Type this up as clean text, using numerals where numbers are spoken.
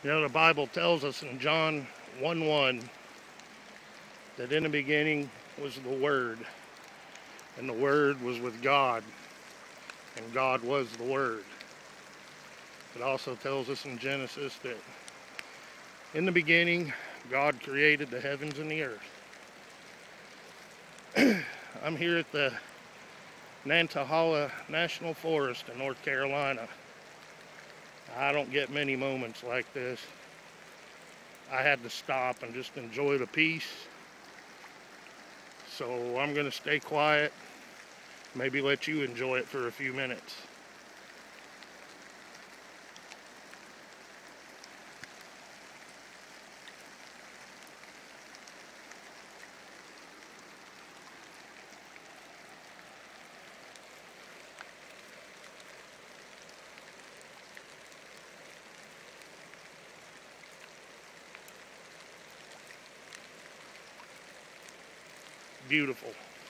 You know, the Bible tells us in John 1:1 that in the beginning was the Word, and the Word was with God, and God was the Word. It also tells us in Genesis that in the beginning, God created the heavens and the earth. I'm here at the Nantahala National Forest in North Carolina. I don't get many moments like this. I had to stop and just enjoy the peace. So I'm going to stay quiet, maybe let you enjoy it for a few minutes. Beautiful.